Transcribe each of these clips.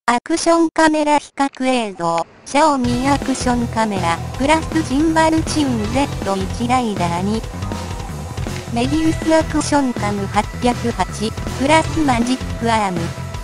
アクションカメラ比較映像、シャオミアクションカメラ、プラスジンバルチューン Z1 ライダーに、メビウスアクションカム808、プラスマジックアーム。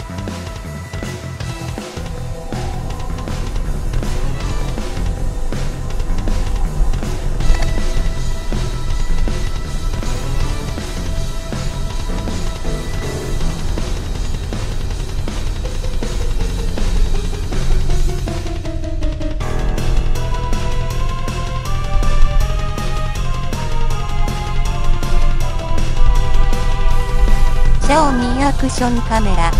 シャオミアクションカメラ。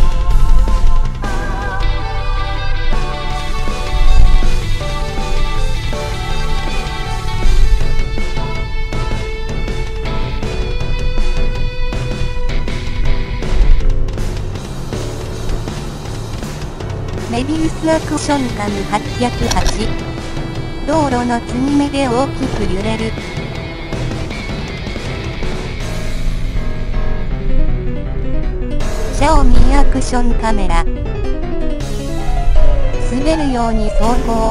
メビウスアクションカム808。道路の継ぎ目で大きく揺れる。シャオミアクションカメラ。滑るように走行。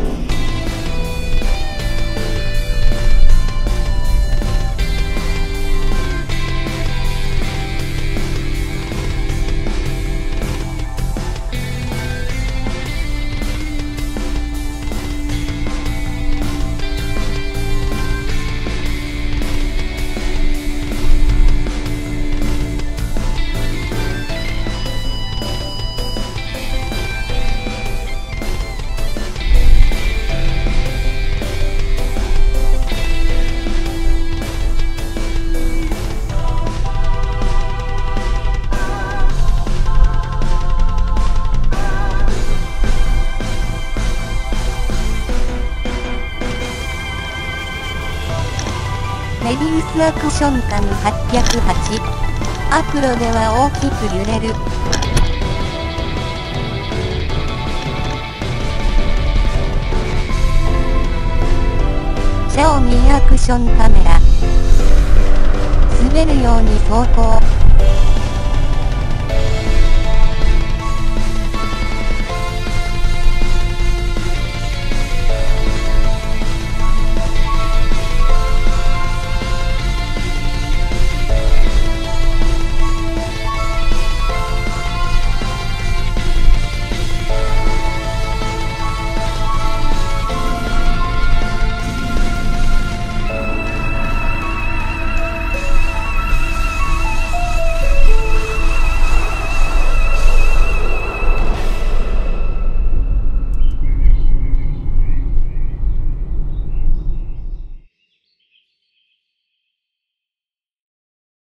メビウスアクションカム808。アクロでは大きく揺れる。シャオミアクションカメラ。滑るように走行。